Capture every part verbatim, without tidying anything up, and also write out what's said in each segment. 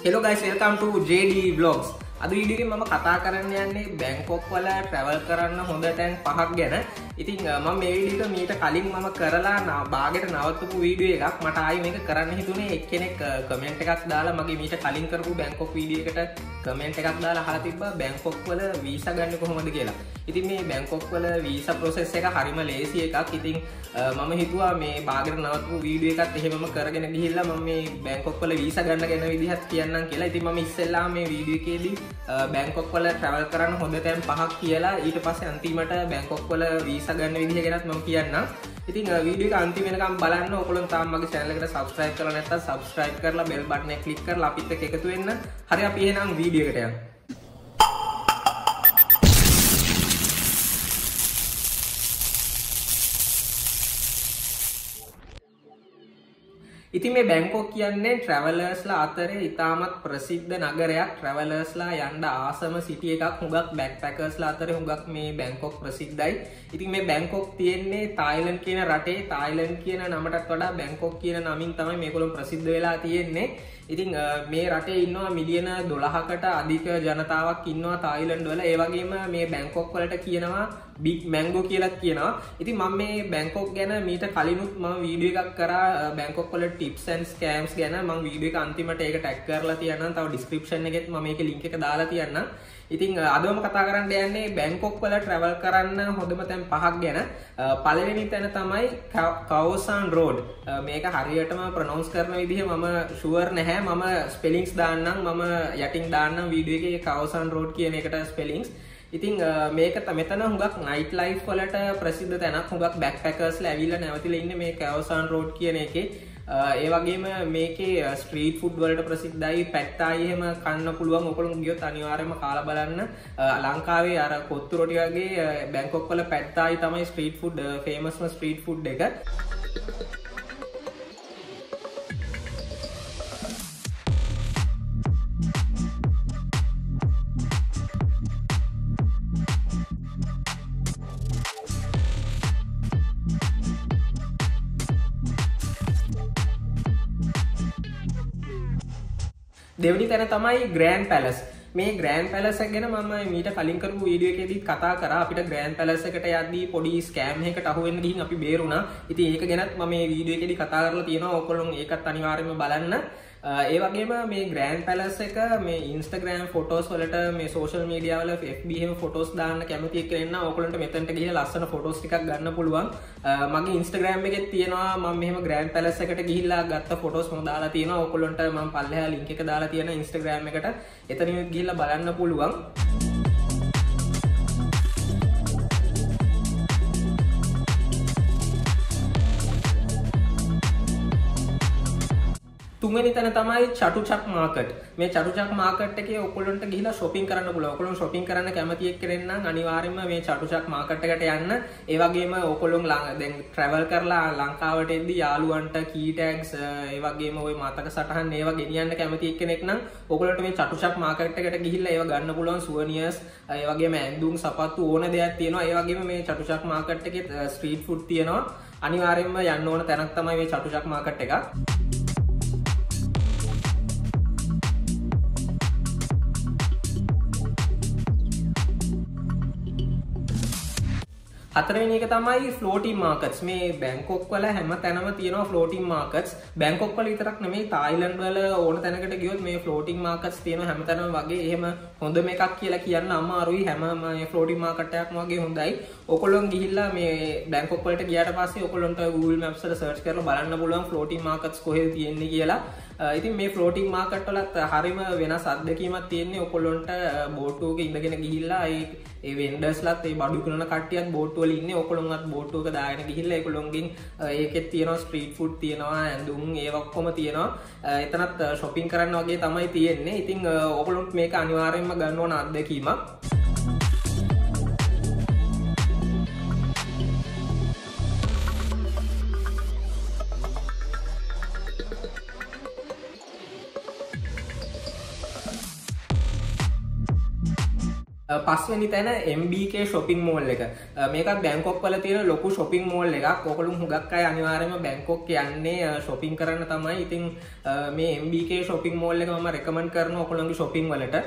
Hello guys, welcome to J D Vlogs. අද video එකේ මම කතා කරන්න යන්නේ බැංකොක් වල travel කරන්න හොඳ තැන් පහක් ගැන. ඉතින් මම මේ වීඩියෝ එක මීට කලින් මම කරලා බාගෙට නවත්තපු වීඩියෝ එකක්. මට ආයි මේක කරන්න හිතුනේ එක්කෙනෙක් කමෙන්ට් එකක් දාලා මගේ මීට කලින් කරපු බැංකොක් වීඩියෝ එකට කමෙන්ට් එකක් දාලා අහලා තිබ්බා බැංකොක් වල වීසා ගන්න කොහොමද කියලා. ඉතින් මේ බැංකොක් වල වීසා process එක හරිම ලේසි එකක්. ඉතින් මම හිතුවා මේ බාගෙට නවත්තපු වීඩියෝ එකත් එහෙමම කරගෙන ගිහිල්ලා මම මේ බැංකොක් වල වීසා ගන්න ගැන විදිහත් කියන්නම් කියලා. ඉතින් මම ඉස්සෙල්ලා මේ වීඩියෝ එකේදී බැංකොක් වල travel කරන්න හොඳ තැන් පහක් කියලා ඊට පස්සේ අන්තිමට බැංකොක් වල වීසා ගන්න විදිහ ගැනත් මම කියන්නම්. ඉතින් වීඩියෝ එක අන්තිම වෙනකම් බලන්න. ඔයගොල්ලෝ තාම මගේ channel එකට subscribe කරලා නැත්නම් subscribe කරලා bell button එක click කරලා අපිත් එක්ක එකතු වෙන්න. හරි අපි එහෙනම් වීඩියෝ එකට යමු. ඉතින් මේ බැංකොක් කියන්නේ travelers-ලා අතරේ ඉතාමත් ප්‍රසිද්ධ නගරයක්. travelers-ලා යන්න ආසම city එකක්. හුඟක් backpackers-ලා අතරේ හුඟක් මේ බැංකොක් ප්‍රසිද්ධයි. ඉතින් මේ බැංකොක් තියෙන්නේ තායිලන්ත කියන රටේ. තායිලන්ත කියන නමටත් වඩා බැංකොක් කියන නමින් තමයි මේගොල්ලෝ ප්‍රසිද්ධ වෙලා තියෙන්නේ. ඉතින් මේ රටේ ඉන්නවා මිලියන දොළහකට අධික ජනතාවක් ඉන්නවා තායිලන්ත වල. ඒ වගේම මේ බැංකොක් වලට කියනවා බිග් මැංගෝ කියලා කියනවා. ඉතින් මම මේ බැංකොක් ගැන මීට කලිනුත් මම වීඩියෝ එකක් කරා බැංකොක් වල tips and scams ගැන. මම වීඩියෝ එක අන්තිමට ඒක ටැග් කරලා තියන්නම්. තව description එකෙත් මම මේකේ link එක දාලා තියන්නම්. ඉතින් අදම කතා කරන්න යන්නේ බැංකොක් වල travel කරන්න හොඳම තැන් පහක් ගැන. පළවෙනි තැන තමයි Khao San Road. මේක හරියටම pronounce කරන විදිහ මම sure නැහැ. මම spellings දාන්නම්. මම යටින් දාන්නම් වීඩියෝ එකේ Khao San Road කියන එකට spellings. ඉතින් මේක මෙතන හුඟක් night life වලට ප්‍රසිද්ධ තැනක්. හුඟක් backpackers-ලා ඇවිල්ලා නැවතිලා ඉන්නේ මේ Khao San Road කියන එකේ. ඒ වගේම මේකේ ස්ට්‍රීට් ෆුඩ් වලට ප්‍රසිද්ධයි. පැට් තායි එහෙම කන්න පුළුවන්. ඔයගොල්ලෝ ගියොත් අනිවාර්යයෙන්ම කාලා බලන්න. ලංකාවේ අර කොත්තු රොටි වගේ බැංකොක් වල පැට් තායි තමයි ස්ට්‍රීට් ෆුඩ් ෆේමස්ම ස්ට්‍රීට් ෆුඩ් එක. දෙවෙනි තැන තමයි Grand Palace. මේ Grand Palace එක ගැන මම මීට කලින් කරපු වීඩියෝ එකේදී කතා කරා. අපිට Grand Palace එකට යද්දී පොඩි ස්කෑම් එකකට අහු වෙන්න ගිහින් අපි බේරුණා. ඉතින් ඒක ගැනත් මම මේ වීඩියෝ එකේදී කතා කරලා තියෙනවා. ඔයගොල්ලෝ ඒකත් අනිවාර්යයෙන්ම බලන්න. ඒ වගේම මේ Grand Palace එක මේ Instagram photos වලට මේ social media වල F B එහෙම photos දාන්න කැමති එක්ක ඉන්න ඔයගොල්ලන්ට මෙතනට ගිහිල්ලා ලස්සන photos ටිකක් ගන්න පුළුවන්. මගේ Instagram එකේ තියෙනවා මම මෙහෙම Grand Palace එකට ගිහිල්ලා ගත්ත photos මම දාලා තියෙනවා. ඔයගොල්ලන්ට මම පල්ලෙහා link එක දාලා තියෙන Instagram එකට. එතනින් ගිහිල්ලා බලන්න පුළුවන්. තුන්වෙනි තැන තමයි චටුචක් මාකට්. මේ චටුචක් මාකට් එකේ ඔයගොල්ලන්ට ගිහිලා shopping කරන්න පුළුවන්. ඔයගොල්ලෝ shopping කරන්න කැමති එක්කෙනෙක් නම් අනිවාර්යයෙන්ම මේ චටුචක් මාකට් එකට යන්න. ඒ වගේම ඔයගොල්ලෝ දැන් travel කරලා ලංකාවට එද්දී යාළුවන්ට key tags ඒ වගේම ওই මතක සටහන් ඒවා ගෙනියන්න කැමති එක්කෙනෙක් නම් ඔයගොල්ලන්ට මේ චටුචක් මාකට් එකට ගිහිල්ලා ඒවා ගන්න පුළුවන්. souvenirs ඒ වගේම ඇඳුම් සපත්තු ඕන දෙයක් තියෙනවා. ඒ වගේම මේ චටුචක් මාකට් එකේ street food තියෙනවා. අනිවාර්යයෙන්ම යන්න ඕන තැනක් තමයි මේ චටුචක් මාකට් එක. හතරවෙනි එක තමයි floating markets. මේ බැංකොක් වල හැම තැනම තියෙනවා floating markets. බැංකොක් වල විතරක් නෙමෙයි තායිලන්ත වල ඕන තැනකට ගියොත් මේ floating markets තියෙනවා හැම තැනම වගේ. එහෙම හොඳම එකක් කියලා කියන්න අමාරුයි. හැම මේ floating market එකක්ම වගේ හොඳයි. ඔයගොල්ලෝ ගිහිල්ලා මේ බැංකොක් වලට ගියාට පස්සේ ඔයගොල්ලන්ට Google Maps වල search කරලා බලන්න පුළුවන් floating markets කොහෙද තියෙන්නේ කියලා. ඉතින් මේ floating market වලත් හරිම වෙනස් අත්දැකීමක් තියෙන්නේ. ඔයගොල්ලන්ට බෝට්ටුවක ඉඳගෙන ගිහිල්ලා ඒ ඒ vendors-ලාත් ඒ බඩු කරන කට්ටියත් බෝට්ටුව වල ඉන්නේ. ඔයගොල්ලොන්වත් බෝට්ටුවක දාගෙන ගිහිල්ලා ඒගොල්ලොන්ගෙන් ඒකෙත් තියෙනවා ස්ට්‍රීට් ෆුඩ් තියෙනවා, ඇඳුම් ඒව ඔක්කොම තියෙනවා. එතනත් shopping කරන්න වගේ තමයි තියෙන්නේ. ඉතින් ඔයගොල්ලොන්ට මේක අනිවාර්යයෙන්ම ගන්න ඕන අත්දැකීමක්. පස්වෙනි තැන M B K shopping mall එක. මේකත් බැංකොක් වල තියෙන ලොකු shopping mall එකක්. ඔයගොල්ලෝ හුඟක් අය අනිවාර්යයෙන්ම බැංකොක් යන්නේ shopping කරන්න තමයි. ඉතින් මේ M B K shopping mall එක මම recommend කරනවා ඔයගොල්ලෝගේ shopping වලට.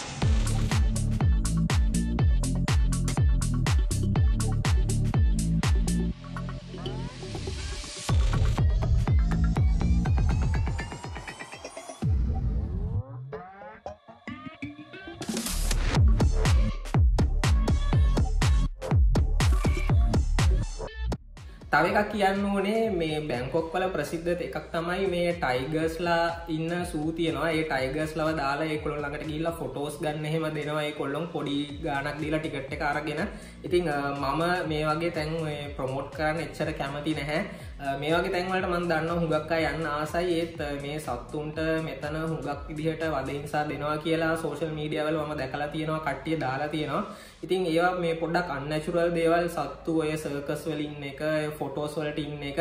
තව එකක් කියන්න ඕනේ මේ බැංකොක් වල ප්‍රසිද්ධ එකක් තමයි මේ ටයිගර්ස්ලා ඉන්න සූ තියෙනවා. ඒ ටයිගර්ස්ලව දාලා ඒගොල්ලෝ ළඟට ගිහිල්ලා ෆොටෝස් ගන්න එහෙම දෙනවා. ඒගොල්ලෝ පොඩි ගාණක් දීලා ටිකට් එක අරගෙන. ඉතින් මම මේ වගේ තැන් ප්‍රොමෝට් කරන්න එච්චර කැමති නැහැ. මේ වගේ තැන් වලට මම දන්නවා හුඟක් අය යන්න ආසයි. ඒත් මේ සත්තුන්ට මෙතන හුඟක් විදිහට වද හිංසා දෙනවා කියලා සෝෂල් මීඩියා වල මම දැකලා තියෙනවා. කට්ටිය දාලා තියෙනවා. ඉතින් ඒවා මේ පොඩ්ඩක් අන්නැචුරල් දේවල් සත්තු ඔය සර්කස් වල ඉන්න එක ෆොටෝස් වලට ඉන්න එක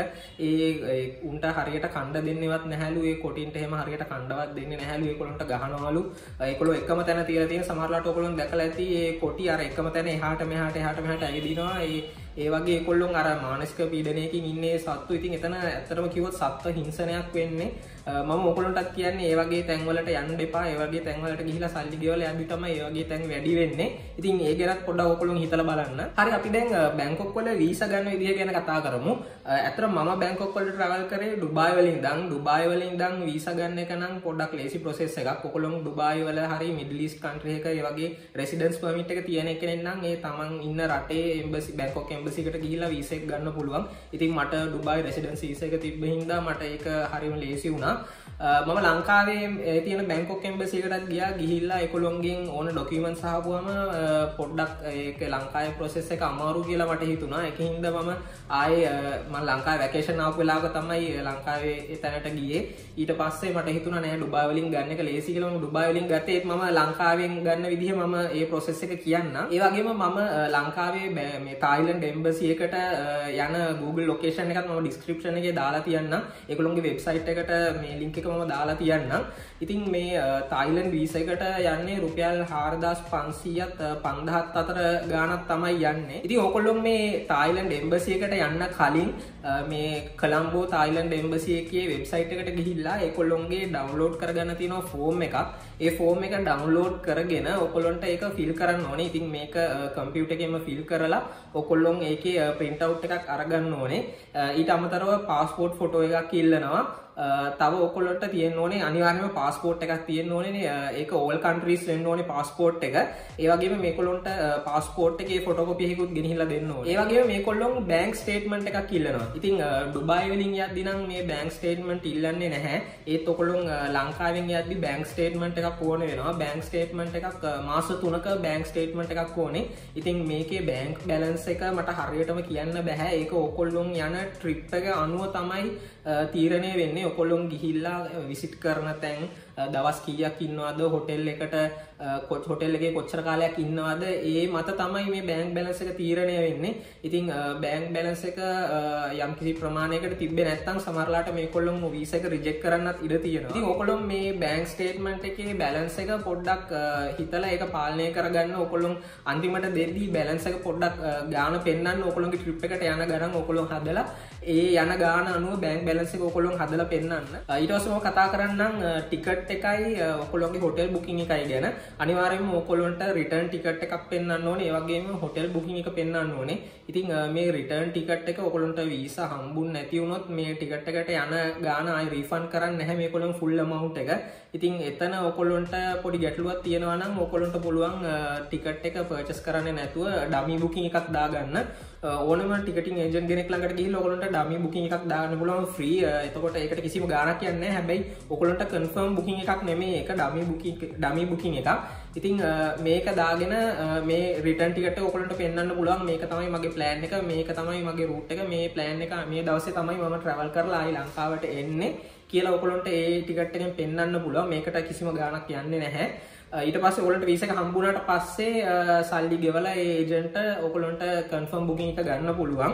ඒ උන්ට හරියට කණ්ඩ දෙන්නේවත් නැහැලු. ඒ කොටින්ට එහෙම හරියට කණ්ඩවත් දෙන්නේ නැහැලු. ඒගොල්ලන්ට ගහනවලු. ඒගොල්ලෝ එකම තැන තියලා තියෙන සමහරලාට ඔයගොල්ලෝ දැකලා ඇති ඒ කොටි අර එකම තැන එහාට මෙහාට එහාට මෙහාට ඇවිදිනවා. ඒ ඒ වගේ ඒගොල්ලෝ අර මානසික පීඩනයකින් ඉන්නේ සත්තු. ඉතින් එතන ඇත්තටම කිව්වොත් සත්ත්ව හිංසනයක් වෙන්නේ. මම ඔයගොල්ලන්ටත් කියන්නේ ඒ වගේ තැන් වලට යන්න එපා. ඒ වගේ තැන් වලට ගිහිලා සල්ලි ගෙවලා යද්දි තමයි ඒ වගේ තැන් වැඩි වෙන්නේ. ඉතින් ඒ ගැනත් පොඩ්ඩක් ඔයගොල්ලෝ හිතලා බලන්න. හරි අපි දැන් බැංකොක් වල වීසා ගන්න විදිය ගැන කතා කරමු. ඇත්තටම මම බැංකොක් වලට ට්‍රැවල් කරේ ඩුබායි වලින් ඉඳන්. ඩුබායි වලින් ඉඳන් වීසා ගන්න එක නම් පොඩ්ඩක් ලේසි ප්‍රොසෙස් එකක්. ඔයගොල්ලෝ ඩුබායි වල හරි මිඩල් ඊස්ට් කන්ට්‍රි එක ඒ වගේ රෙසිඩන්ස් පර්මිට් එක තියෙන කෙනෙක් නම් ඒ තමන් ඉන්න රටේ එම්බසි බැංකොක් එම්බසි එකට ගිහිලා වීසා එක ගන්න පුළුවන්. ඉතින් මට ඩුබායි රෙසිඩන්සි වීසා එක තිබ්බ හින්දා මට ඒක හරියම ලේසි වුණා. මම ලංකාවේ තියෙන බැංකොක් එම්බසි එකටත් ගියා. ගිහිල්ලා ඒගොල්ලෝන්ගෙන් ඕන ඩොකියුමන්ට්ස් අහපුවම පොඩ්ඩක් ඒක ලංකාවේ ප්‍රොසෙස් එක අමාරු කියලා මට හිතුණා. ඒකින් හින්දා මම ආයේ මම ලංකාවේ වැකේෂන් ආපු වෙලාවක තමයි ලංකාවේ ඒ තැනට ගියේ. ඊට පස්සේ මට හිතුණා නෑ ඩුබායි වලින් ගන්න එක ලේසි කියලා. මම ඩුබායි වලින් ගත්තේ ඒත් මම ලංකාවෙන් ගන්න විදිහ මම ඒ ප්‍රොසෙස් එක කියන්නම්. ඒ වගේම මම ලංකාවේ මේ තායිලන්ඩ් එම්බසි එකට යන Google ලොකේෂන් එකත් මම ඩිස්ක්‍රිප්ෂන් එකේ දාලා තියන්නම්. ඒගොල්ලෝගේ වෙබ්සයිට් එකට මේ ලින්ක් එක මම දාලා තියන්නම්. ඉතින් මේ තායිලන්ඩ් වීසා එකට යන්නේ රුපියල් හාරදාස් පන්සීයත් පන්දහත් අතර ගාණක් තමයි යන්නේ. ඉතින් ඕගොල්ලෝ මේ තායිලන්ඩ් එම්බසි එකට යන්න කලින් මේ කොලම්බෝ තායිලන්ඩ් එම්බසි එකේ වෙබ්සයිට් එකට ගිහිල්ලා ඒගොල්ලෝගේ ඩවුන්ලෝඩ් කරගන්න තියෙන ෆෝම් එකක්. ඒ ෆෝම් එක ඩවුන්ලෝඩ් කරගෙන ඔයගොල්ලන්ට ඒක ෆිල් කරන්න ඕනේ. ඉතින් මේක කම්පියුටර් එකෙන්ම ෆිල් කරලා ඔයගොල්ලෝ ඒකේ print out එකක් අරගන්න ඕනේ. ඊට අමතරව પાස්පෝර්ට් ෆොටෝ එකක් ඉල්ලනවා. තව ඔයගොල්ලන්ට තියෙන්න ඕනේ අනිවාර්යයෙන්ම પાස්පෝර්ට් එකක් තියෙන්න ඕනේ. ඒක ඕල් කන්ට්‍රීස් වෙන්න ඕනේ પાස්පෝර්ට් එක. ඒ වගේම මේගොල්ලන්ට પાස්පෝර්ට් එකේ ෆොටෝකොපි එකකුත් ගෙනහිල්ලා දෙන්න ඕනේ. ඒ වගේම මේගොල්ලෝ බැංක් ස්ටේට්මන්ට් එකක් ඉල්ලනවා. ඉතින් ඩුබායි වලින් යද්දි නම් මේ බැංක් ස්ටේට්මන්ට් ඉල්ලන්නේ නැහැ. ඒත් ඔයගොල්ලෝ ලංකාවෙන් යද්දි බැංක් ස්ටේට්මන්ට් එකක් ඕනේ වෙනවා. බැංක් ස්ටේට්මන්ට් එකක් මාස තුනක බැංක් ස්ටේට්මන්ට් එකක් ඕනේ. ඉතින් මේකේ බැංක් බැලන්ස් එක මට හරියටම කියන්න බෑ. ඒක ඔයගොල්ලෝ යන ට්‍රිප් එක අනුව තමයි තීරණය වෙන්නේ. ඔයගොල්ලෝ ගිහිල්ලා විසිට් කරන තැන් දවස් කීයක් ඉන්නවද හොටෙල් එකට හොටෙල් එකේ කොච්චර කාලයක් ඉන්නවද ඒ මත තමයි මේ බැංක් බැලන්ස් එක තීරණය වෙන්නේ. ඉතින් බැංක් බැලන්ස් එක යම් කිසි ප්‍රමාණයකට තිබ්බේ නැත්නම් සමහරලාට මේගොල්ලෝ වීසා එක රිජෙක්ට් කරන්නත් ඉඩ තියෙනවා. ඉතින් ඔයගොල්ලෝ මේ බැංක් ස්ටේට්මන්ට් එකේ බැලන්ස් එක පොඩ්ඩක් හිතලා ඒක පාලනය කරගන්න. ඔයගොල්ලෝ අන්තිමට දෙද්දී බැලන්ස් එක පොඩ්ඩක් ගාණ පෙන්නන්න. ඔයගොල්ලෝගේ ට්‍රිප් එකට යන ගණන් ඔයගොල්ලෝ හදලා ඒ යන ගාණ අනුව බැංක් බැලන්ස් එක ඔයගොල්ලෝ හදලා පෙන්නන්න. ඊට පස්සේ මම කතා කරන්නම් ටිකට් එකයි ඔයගොල්ලෝගේ හොටෙල් බුකින් එකයි ගැන. අනිවාර්යයෙන්ම ඔයගොල්ලන්ට රිටර්න් ටිකට් එකක් පෙන්නන්න ඕනේ. ඒ වගේම හොටෙල් බුකින් එක පෙන්නන්න ඕනේ. ඉතින් මේ රිටර්න් ටිකට් එක ඔයගොල්ලන්ට වීසා හම්බුන්නේ නැති වුණොත් මේ ටිකට් එකට යන ගාණ ආයි රීෆන්ඩ් කරන්නේ නැහැ මේගොල්ලෝ ෆුල් amount එක. ඉතින් එතන ඔයගොල්ලන්ට පොඩි ගැටලුවක් තියෙනවා නම් ඔයගොල්ලන්ට පුළුවන් ටිකට් එක පර්චේස් කරන්නේ නැතුව ඩමි බුකින් එකක් දාගන්න. ඕනම ටිකටින් ඒජන්ට් කෙනෙක් ළඟට ගිහිල්ලා ඔයගොල්ලන්ට ඩමි බුකින් එකක් දාන්න පුළුවන් ෆ්‍රී. එතකොට ඒකට කිසිම ගාණක් යන්නේ නැහැ. හැබැයි ඔයගොල්ලන්ට කන්ෆර්ම් බුකින් එකක් නෙමෙයි ඒක ඩමි බුකින් ඩමි බුකින් එකක්. ඉතින් මේක දාගෙන මේ රිටර්න් ටිකට් එක ඔයගොල්ලන්ට පෙන්වන්න පුළුවන්. මේක තමයි මගේ ප්ලෑන් එක. මේක තමයි මගේ රූට් එක. මේ ප්ලෑන් එක මේ දවසේ තමයි මම ට්‍රැවල් කරලා ආයි ලංකාවට එන්නේ කියලා ඔයගොල්ලන්ට ඒ ටිකට් එකෙන් පෙන්වන්න පුළුවන්. මේකට කිසිම ගාණක් යන්නේ නැහැ. ඊට පස්සේ ඔයගොල්ලන්ට වීසා එක හම්බුනාට පස්සේ සල්ලි ගෙවලා ඒ ඒජන්ට් ඔයගොල්ලන්ට කන්ෆර්ම් බුකින් එක ගන්න පුළුවන්.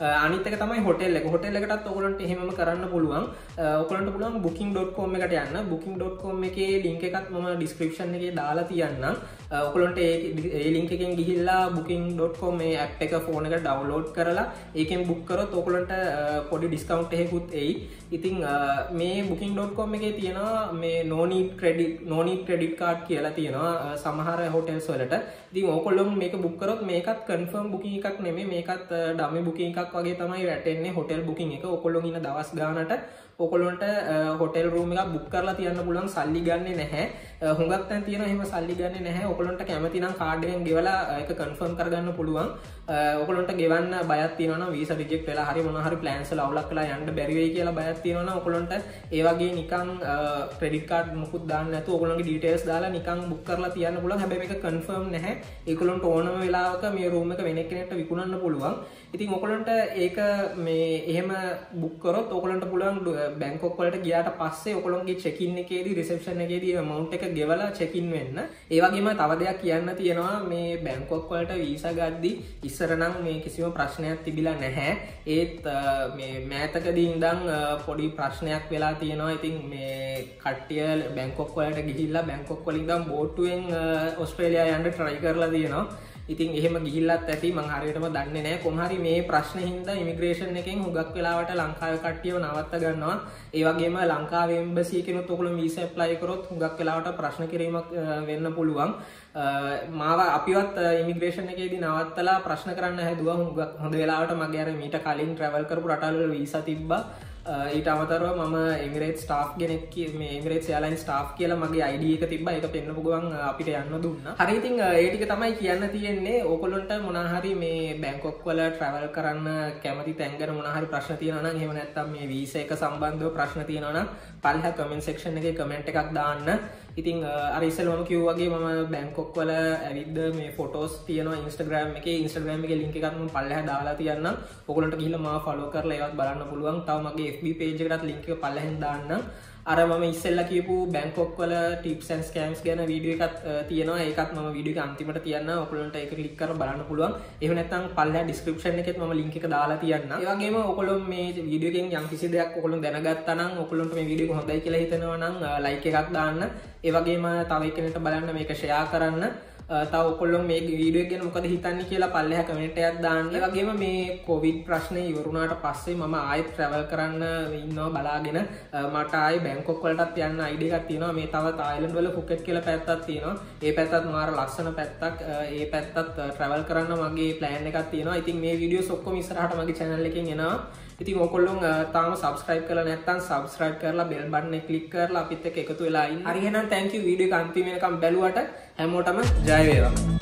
අනිත් එක තමයි හොටෙල් එක. හොටෙල් එකටත් ඔයගොල්ලන්ට එහෙමම කරන්න පුළුවන්. ඔයගොල්ලන්ට පුළුවන් booking dot com එකට යන්න. booking dot com එකේ link එකත් මම description එකේ දාලා තියන්නම්. ඔයගොල්ලන්ට ඒ ඒ link එකෙන් ගිහිල්ලා booking dot com මේ app එක phone එකට download කරලා ඒකෙන් book කරොත් ඔයගොල්ලන්ට පොඩි discount එකකුත් එයි. ඉතින් මේ booking dot com එකේ තියෙනවා මේ no need credit no need credit card කියලා තියෙනවා සමහර hotels වලට. ඉතින් ඔයගොල්ලෝ මේක book කරොත් මේකත් confirm booking එකක් නෙමෙයි, මේකත් dummy booking එකක් වගේ තමයි වැටෙන්නේ hotel booking එක. ඔයගොල්ලෝ ඉන්න දවස් ගානට ඔයගොල්ලන්ට hotel room එකක් book කරලා තියන්න පුළුවන්, සල්ලි ගන්නෙ නැහැ. හුඟක් තැන් තියෙනවා එහෙම සල්ලි ගන්නෙ නැහැ. ඔයගොල්ලන්ට කැමති නම් කාඩ් එකෙන් ගෙවලා ඒක confirm කරගන්න පුළුවන්. ඔයගොල්ලන්ට ගෙවන්න බයක් තියෙනවා නම් visa reject වෙලා හරි මොනවා හරි plans වල අවුලක් වෙලා යන්න බැරි වෙයි කියලා බයක් තියෙනවා නම් ඔයගොල්ලන්ට ඒ වගේ නිකන් credit card මුකුත් දාන්න නැතුව ඔයගොල්ලන්ගේ details දාලා නිකන් book කරලා තියන්න පුළුවන්. හැබැයි මේක confirm නැහැ. ඒගොල්ලන්ට ඕනම වෙලාවක මේ room එක වෙන කෙනෙක්ට විකුණන්න පුළුවන්. ඉතින් ඔයගොල්ලන්ට ඒක මේ එහෙම book කරොත් ඔයගොල්ලන්ට පුළුවන් බැංකොක් වලට ගියාට පස්සේ ඔයගොල්ලන්ගේ check in එකේදී reception එකේදී amount එක ගෙවලා check in වෙන්න. ඒ වගේම තව දෙයක් කියන්න තියෙනවා මේ බැංකොක් වලට visa ගද්දි ඉස්සර නම් මේ කිසිම ප්‍රශ්නයක් තිබිලා නැහැ. ඒත් මේ මෑතකදී ඉඳන් පොඩි ප්‍රශ්නයක් වෙලා තියෙනවා. ඉතින් මේ කට්ටිය බැංකොක් වලට ගිහිල්ලා බැංකොක් වලින් ඉඳන් බෝට්ටුවෙන් ඕස්ට්‍රේලියා යන්න try කරලා තියෙනවා. ඉතින් එහෙම ගිහිල්ලත් ඇති මං හරියටම දන්නේ නැහැ. කොහොම හරි මේ ප්‍රශ්නේ හින්දා ඉමිග්‍රේෂන් එකෙන් හුඟක් වෙලාවට ලංකාවේ කට්ටියව නවත්ත ගන්නවා. ඒ වගේම ලංකාවේ එම්බසි එකෙනුත් ඔයගොල්ලෝ වීසා ඇප්ලයි කරොත් හුඟක් වෙලාවට ප්‍රශ්න කිරීමක් වෙන්න පුළුවන්. මාව අපිවත් ඉමිග්‍රේෂන් එකේදී නවත්තලා ප්‍රශ්න කරන්න හැදුවා. හුඟක් හොඳ වෙලාවට මගේ අර මීට කලින් travel කරපු රටවල වීසා තිබ්බා. ඊට අමතරව මම Emirates staff කෙනෙක් මේ Emirates Airlines staff කියලා මගේ I D එක තිබ්බා. ඒක පෙන්නපු ගමන් අපිට යන්න දුන්නා. හරි ඉතින් ඒ ටික තමයි කියන්න තියෙන්නේ. ඕගොල්ලන්ට මොනවා හරි මේ බැංකොක් වල travel කරන්න කැමති තැන් ගැන මොනවා හරි ප්‍රශ්න තියෙනවා නම් එහෙම නැත්නම් මේ visa එක සම්බන්ධව ප්‍රශ්න තියෙනවා නම් පල්ලෙහා comment section එකේ comment එකක් දාන්න. ඉතින් අර ඉස්සෙල්ලාම කිව්වා වගේ මම බැංකොක් වල ඇවිද්ද මේ photos තියෙනවා Instagram එකේ. Instagram එකේ link එකක් මම පල්ලෙහා දාලා තියන්නම්. ඔයගොල්ලන්ට ගිහිල්ලා මාව follow කරලා ඒවත් බලන්න පුළුවන්. තව මගේ F B page එකටත් link එක පල්ලෙහෙන් දාන්න. අර මම ඉස්සෙල්ලා කියපු බැංකොක් වල tips and scams ගැන වීඩියෝ එකක් තියෙනවා. ඒකත් මම වීඩියෝ එක අන්තිමට තියන්නම්. ඔයගොල්ලන්ට ඒක ක්ලික් කරලා බලන්න පුළුවන්. එහෙම නැත්නම් පල්ලෙහා description එකෙත් මම link එක දාලා තියන්නම්. ඒ වගේම ඔයගොල්ලෝ මේ වීඩියෝ එකෙන් යම් කිසි දෙයක් ඔයගොල්ලෝ දැනගත්තා නම් ඔයගොල්ලන්ට මේ වීඩියෝ එක හොඳයි කියලා හිතෙනවා නම් like එකක් දාන්න. ඒ වගේම තව එක්කෙනෙක්ට බලන්න මේක share කරන්න. තව ඔයගොල්ලෝ මේ වීඩියෝ එක ගැන මොකද හිතන්නේ කියලා පල්ලෙහා කමෙන්ට් එකක් දාන්න. ඒ වගේම මේ කොවිඩ් ප්‍රශ්නේ ඉවරුණාට පස්සේ මම ආයෙත් travel කරන්න ඉන්නවා බලාගෙන. මට ආයෙ බැංකොක් වලටත් යන්න I D එකක් තියෙනවා. මේ තව තායිලන්ඩ් වල ෆුකෙට් කියලා පැත්තක් තියෙනවා. ඒ පැත්තත් මාර ලස්සන පැත්තක්. ඒ පැත්තත් travel කරන්න මගේ plan එකක් තියෙනවා. ඉතින් මේ වීඩියෝස් ඔක්කොම ඉස්සරහට මගේ channel එකෙන් එනවා. ඉතින් ඔයගොල්ලෝ තාම subscribe කරලා නැත්නම් subscribe කරලා bell button එක click කරලා අපිත් එක්ක එකතු වෙලා ඉන්න. හරි එහෙනම් thank you වීඩියෝ එක අන්තිම වෙනකම් බැලුවට හැමෝටම ජය වේවා.